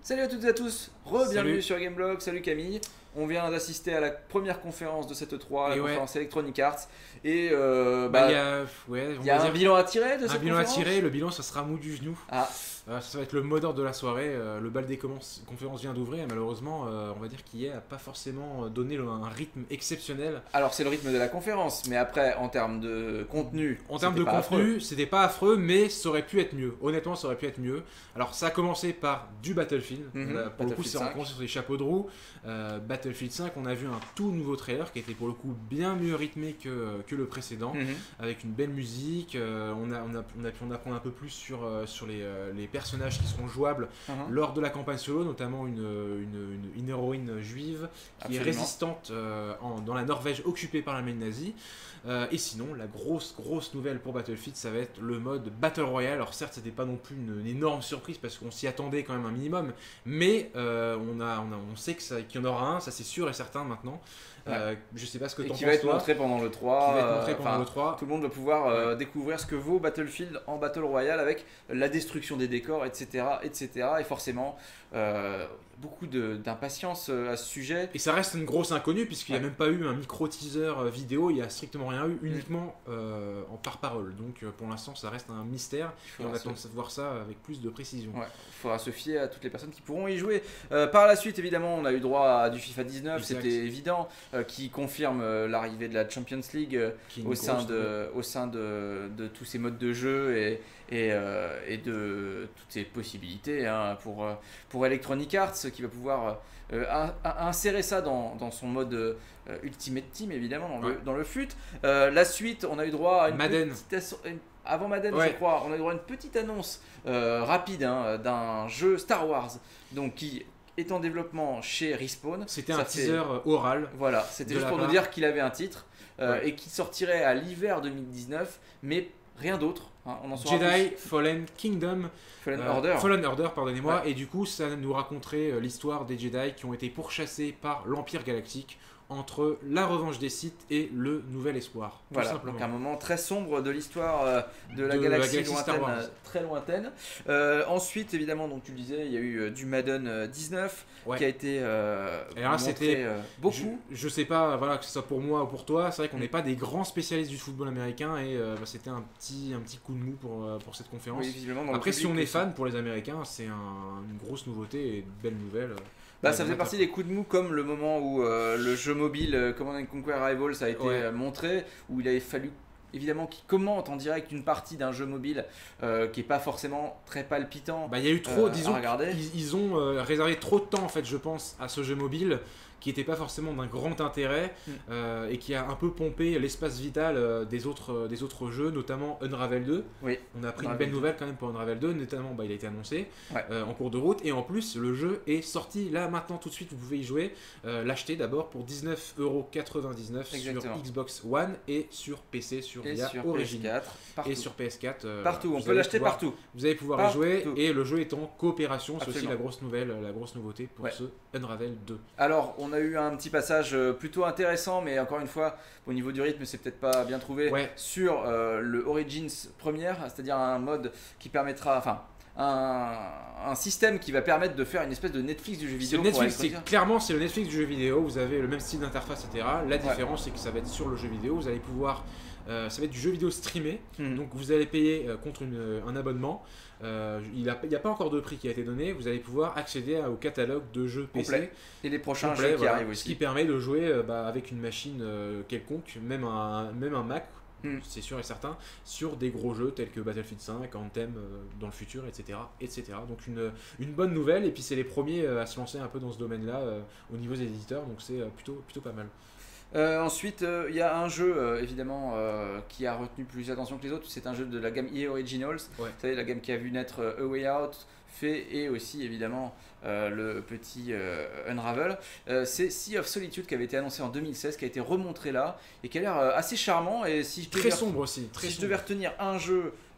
Salut à toutes et à tous, re-bienvenue Salut. sur Gameblog, salut Camille. On vient d'assister à la première conférence de cette E3, la Et ouais. conférence Electronic Arts. Et Il y a, ouais, on y a va un dire bilan à tirer de un cette bilan à conférence. tirer. Le bilan, ça sera mou du genou. Ah, Ça va être le mot d'ordre de la soirée. Le bal des conférences vient d'ouvrir. Et malheureusement, on va dire qu'hier n'a pas forcément donné un rythme exceptionnel. alors c'est le rythme de la conférence, mais après en termes de contenu, En termes de c'était pas affreux. contenu, c'était pas affreux, mais ça aurait pu être mieux. Honnêtement, ça aurait pu être mieux. Alors, ça a commencé par du Battlefield. Mhm, Pour le coup, Battlefield c'est 5. rencontré sur les chapeaux de roue. Battlefield 5, on a vu un tout nouveau trailer qui était pour le coup bien mieux rythmé que le précédent, Mhm. avec une belle musique. On a pu en apprendre un peu plus sur les personnages qui seront jouables Mhm. lors de la campagne solo, notamment une héroïne juive qui est Absolument. résistante dans la Norvège occupée par l'Allemagne nazie. Et sinon, la grosse nouvelle pour Battlefield, ça va être le mode Battle Royale. Alors certes, c'était pas non plus une énorme surprise parce qu'on s'y attendait quand même un minimum, mais on sait qu'il y en aura un, ça c'est sûr et certain maintenant. Je sais pas ce que Et t'en qui va penses être toi. montré pendant le 3. Qui va être montré pendant enfin, le 3. Tout le monde va pouvoir découvrir ce que vaut Battlefield en Battle Royale avec la destruction des décors, etc. etc. Et forcément, beaucoup d'impatience à ce sujet. Et ça reste une grosse inconnue puisqu'il n'y a Ouais. même pas eu un micro-teaser vidéo, il n'y a strictement rien eu, uniquement en par-parole. Donc pour l'instant ça reste un mystère et on faudra attend de voir ça avec plus de précision. Ouais, il faudra se fier à toutes les personnes qui pourront y jouer. Par la suite, évidemment, on a eu droit à du FIFA 19, Exact. c'était évident, qui confirme l'arrivée de la Champions League Qui est une au sein, grosse nouvelle. au sein de tous ces modes de jeu et de toutes ces possibilités hein, pour Electronic Arts qui va pouvoir insérer ça dans son mode Ultimate Team, évidemment, dans le FUT. La suite, on a eu droit à une Madden. avant Madden, Ouais. je crois, on a eu droit à une petite annonce rapide hein, d'un jeu Star Wars donc, qui est en développement chez Respawn. C'était Ça un fait- teaser oral. Voilà, c'était de juste la pour nous part. dire qu'il avait un titre Ouais. et qui sortirait à l'hiver 2019, mais rien d'autre. hein, on en saura Jedi plus. Fallen Kingdom. Fallen Order. Fallen Order, pardonnez-moi. Ouais. Et du coup, ça nous raconterait l'histoire des Jedi qui ont été pourchassés par l'Empire Galactique entre la revanche des Sith et le Nouvel Espoir. Tout Voilà, simplement. donc un moment très sombre de l'histoire de la De la galaxie galaxie Star lointaine, Wars. très lointaine. Ensuite, évidemment, donc tu le disais, il y a eu du Madden 19 Ouais. qui a été Et là, montré c'était beaucoup. Je sais pas, voilà, que ce soit pour moi ou pour toi, c'est vrai qu'on n'est pas des grands spécialistes du football américain et c'était un petit coup de mou pour cette conférence. Oui, visiblement, dans le Après, si public on est aussi. fan, pour les Américains, c'est une grosse nouveauté et une belle nouvelle. Bah, ça faisait partie des coups de mou comme le moment où le jeu mobile Command & Conquer Rivals a été Ouais. Montré, où il avait fallu évidemment qu'ils commentent en direct une partie d'un jeu mobile qui est pas forcément très palpitant. Bah, il y a eu trop, à disons, regarder. ils ont réservé trop de temps en fait, je pense, à ce jeu mobile qui n'était pas forcément d'un grand intérêt et qui a un peu pompé l'espace vital des autres jeux, notamment Unravel 2. Oui. On a pris Unravel une belle 2. nouvelle quand même pour Unravel 2, notamment il a été annoncé Ouais. en cours de route et en plus le jeu est sorti là maintenant tout de suite, vous pouvez y jouer, l'acheter d'abord pour 19,99€ sur Exactement. Xbox One et sur PC Et via sur Origin. PS4, partout. Et sur PS4, Partout, on vous peut allez l'acheter pouvoir- partout. Vous allez pouvoir Partout. y jouer et le jeu est en coopération, c'est aussi Absolument. la grosse nouvelle, la grosse nouveauté pour Ouais. ce Unravel 2. Alors, on a eu un petit passage plutôt intéressant, mais encore une fois, au niveau du rythme, c'est peut-être pas bien trouvé, Ouais. sur le Origins première, c'est-à-dire un mode qui permettra, enfin, un système qui va permettre de faire une espèce de Netflix du jeu C'est vidéo. le pour Netflix, Electronic Arts. clairement c'est le Netflix du jeu vidéo, vous avez le même style d'interface, etc. La différence c'est que ça va être sur le jeu vidéo, vous allez pouvoir, ça va être du jeu vidéo streamé, Mhm. donc vous allez payer contre un abonnement. Il n'y a pas encore de prix qui a été donné, vous allez pouvoir accéder au catalogue de jeux PC Complet. Et les prochains complet, jeux qui voilà, arrivent ce qui aussi. permet de jouer avec une machine quelconque, même un Mac, Hmm. c'est sûr et certain, sur des gros jeux tels que Battlefield 5, Anthem dans le futur, etc. etc. Donc une bonne nouvelle, et puis c'est les premiers à se lancer un peu dans ce domaine-là au niveau des éditeurs, donc c'est plutôt pas mal. Ensuite, il y a un jeu évidemment qui a retenu plus d'attention que les autres. C'est un jeu de la gamme EA Originals. Ouais. Vous savez, la gamme qui a vu naître A Way Out, fait et aussi évidemment le petit Unravel. C'est Sea of Solitude qui avait été annoncé en 2016, qui a été remontré là et qui a l'air assez charmant. Et si je Très devais, sombre aussi, très si je sombre. devais retenir un jeu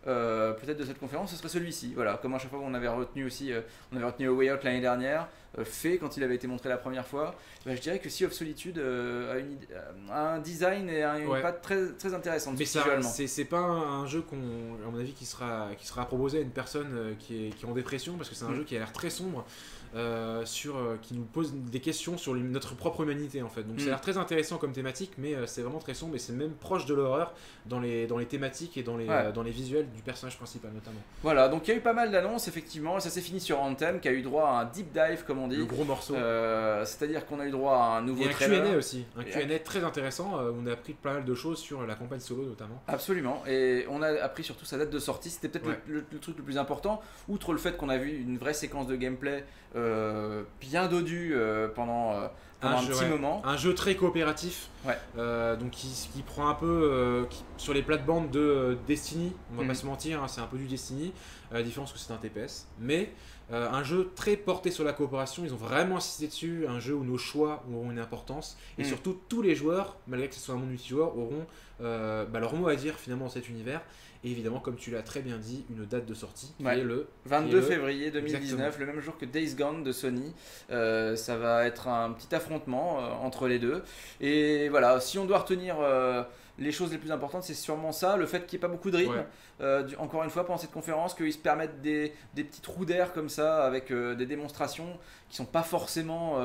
peut-être de cette conférence, ce serait celui-ci. Voilà, comme à chaque fois on avait retenu aussi, on avait retenu A Way Out l'année dernière, fait quand il avait été montré la première fois. Je dirais que Sea of Solitude a un design et une patte très, très intéressante. Mais c'est pas un jeu à mon avis qui sera proposé à une personne qui est en dépression, parce que c'est un jeu qui a l'air très sombre. Qui nous pose des questions sur notre propre humanité en fait. Donc ça a l'air très intéressant comme thématique, mais c'est vraiment très sombre et c'est même proche de l'horreur dans les thématiques et dans les visuels du personnage principal notamment. Voilà, donc il y a eu pas mal d'annonces effectivement, et ça s'est fini sur Anthem qui a eu droit à un deep dive comme on dit. Le gros morceau. C'est-à-dire qu'on a eu droit à un nouveau trailer. Q&A aussi, un Q&A très intéressant, on a appris pas mal de choses sur la campagne solo notamment. Absolument, et on a appris surtout sa date de sortie, c'était peut-être le truc le plus important, outre le fait qu'on a vu une vraie séquence de gameplay bien dodu pendant un petit moment. Un jeu très coopératif, donc qui prend un peu sur les plates-bandes de Destiny, on va pas se mentir, hein, c'est un peu du Destiny, la différence que c'est un TPS, mais un jeu très porté sur la coopération, ils ont vraiment insisté dessus, un jeu où nos choix auront une importance, et surtout tous les joueurs, malgré que ce soit un monde multijoueur, auront leur mot à dire finalement dans cet univers. Et évidemment, comme tu l'as très bien dit, une date de sortie qui est le 22 février 2019, le même jour que Days Gone de Sony. Ça va être un petit affrontement entre les deux. Et voilà, si on doit retenir les choses les plus importantes, c'est sûrement ça, le fait qu'il n'y ait pas beaucoup de rythme. Encore une fois, pendant cette conférence, qu'ils se permettent des petits trous d'air comme ça, avec des démonstrations qui ne sont pas forcément,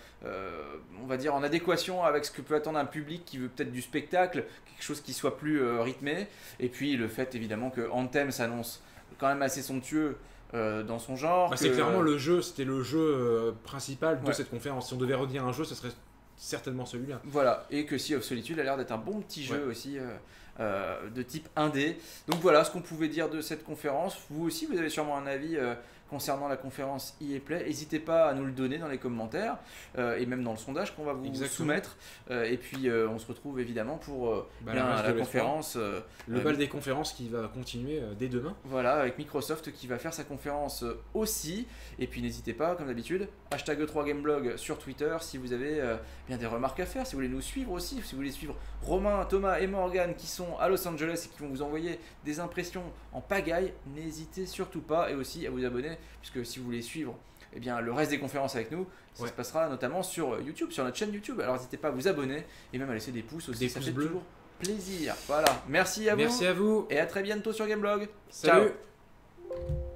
on va dire, en adéquation avec ce que peut attendre un public qui veut peut-être du spectacle, quelque chose qui soit plus rythmé. Et puis le fait évidemment que Anthem s'annonce quand même assez somptueux dans son genre. C'est clairement c'était le jeu principal de cette conférence. Si on devait redire un jeu, ce serait certainement celui-là. Voilà, et que Sea of Solitude a l'air d'être un bon petit jeu aussi de type indé. Donc voilà ce qu'on pouvait dire de cette conférence. Vous aussi, vous avez sûrement un avis concernant la conférence EA Play. N'hésitez pas à nous le donner dans les commentaires et même dans le sondage qu'on va vous soumettre. Et puis on se retrouve évidemment pour la conférence. Le bal des conférences qui va continuer dès demain. Voilà, avec Microsoft qui va faire sa conférence aussi. Et puis n'hésitez pas, comme d'habitude, #E3Gameblog sur Twitter si vous avez bien des remarques à faire, si vous voulez nous suivre aussi, si vous voulez suivre Romain, Thomas et Morgan qui sont à Los Angeles et qui vont vous envoyer des impressions en pagaille, n'hésitez surtout pas, et aussi à vous abonner, puisque si vous voulez suivre le reste des conférences avec nous, ça se passera notamment sur YouTube, sur notre chaîne YouTube. Alors n'hésitez pas à vous abonner et même à laisser des pouces aussi, ça fait toujours plaisir. Voilà, merci à vous. Merci à vous et à très bientôt sur Gameblog. Salut. Ciao.